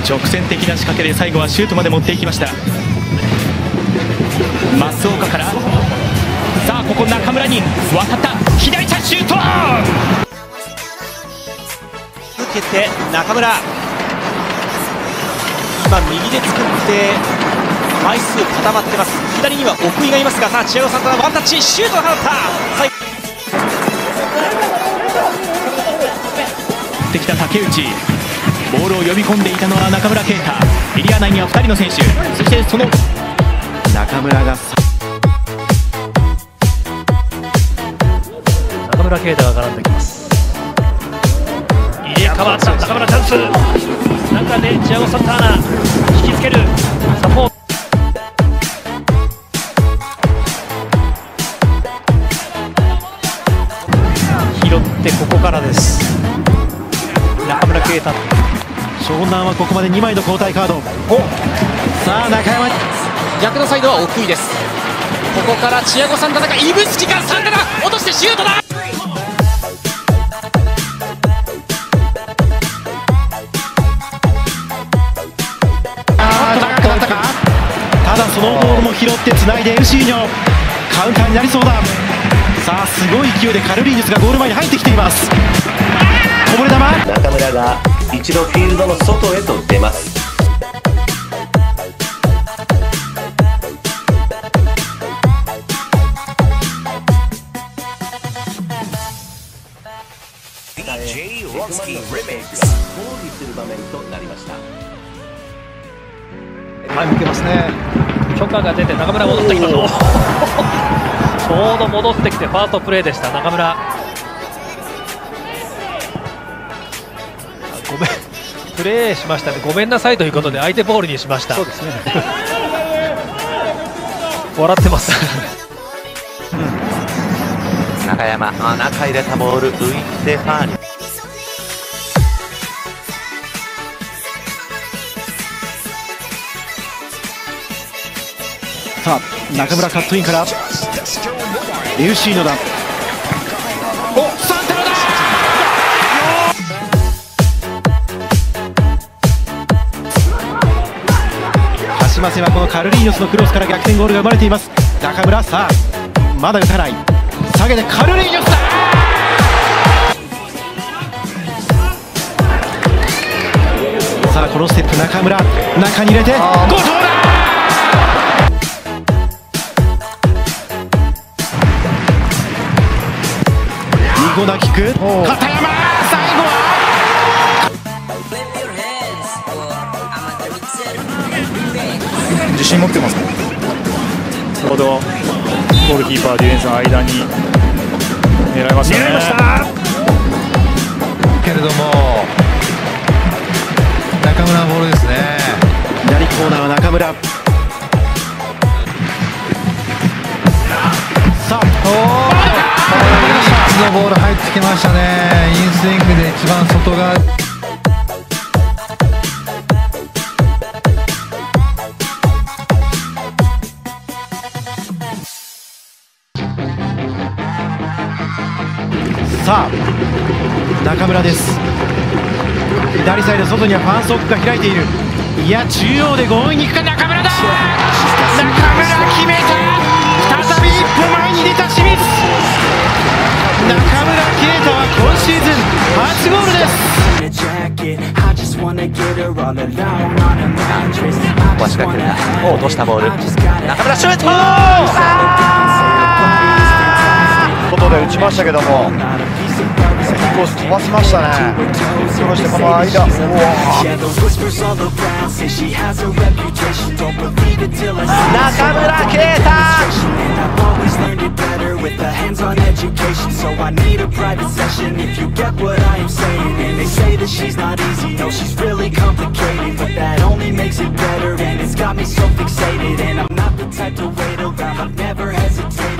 直線的な仕掛けで最後はシュートまで持っていきました。増岡から、さあここ中村に渡った、左サイドシュート、 続けて中村、今右で作って枚数固まってます。左には奥井がいますが、さあチアゴ・サンタナワンタッチシュートが放った。 できた竹内、ボールを呼び込んでいたのは中村圭太。エリア内には2人の選手、そしてその中村が中村圭太が絡んできます。入れ替わった中村チャンス、中でチアゴ・サンターナ引きつけるサポート、拾ってここからです。中村圭太、 湘南はここまで2枚の交代カード。さあ中山、逆のサイドは奥井です。ここからチアゴ・サンタナが指宿からサンタナ落としてシュートだ。ただそのボールも拾ってつないでエルシーニョ、カウンターになりそうだ。さあすごい勢いでカルリーニュスがゴール前に入ってきています。こぼれ球、 中村が一度フィールドの外へと出ます。DJ ロッキーリミックス、抗議する場面となりました。 前向けますね。許可が出て中村戻ってきたぞ。ちょうど戻ってきてファーストプレーでした。中村、ごめん、プレーしましたね、ごめんなさいということで相手ボールにしました。そうですね。笑ってます。 中山、中入れたボール浮いてファーに。 さあ中村カットインからエルシーノだ。お、サンタナだ。橋瀬はこのカルリーニョスのクロスから逆転ゴールが生まれています。中村、さあまだ打たない、下げてカルリーニョスだ。さあこのステップ中村、中に入れて後藤だ。コーナーキック、片山、最後は自信持ってますか。ちょうどゴールキーパー、ディフェンスの間に狙いましたね。狙いましたけれども中村のボールですね。 左コーナーは中村。さあのボール入ってきましたね。インスイングで一番外側。 さあ中村です。左サイド外にはファンソックが開いている。いや中央で強引に行くか、中村だ。中村決めた。再び一歩前に出た清水。中村圭太は今シーズン初ゴールです。 ここは仕掛けるな。落としたボール、中村シュート。 外で打ちましたけども、コース飛ばしましたね。そしてこの間、中村圭太。 with the hands-on education, so I need a private session if you get what I am saying. And they say that she's not easy, no, she's really complicated, but that only makes it better, and it's got me so fixated. And I'm not the type to wait around, I've never hesitated.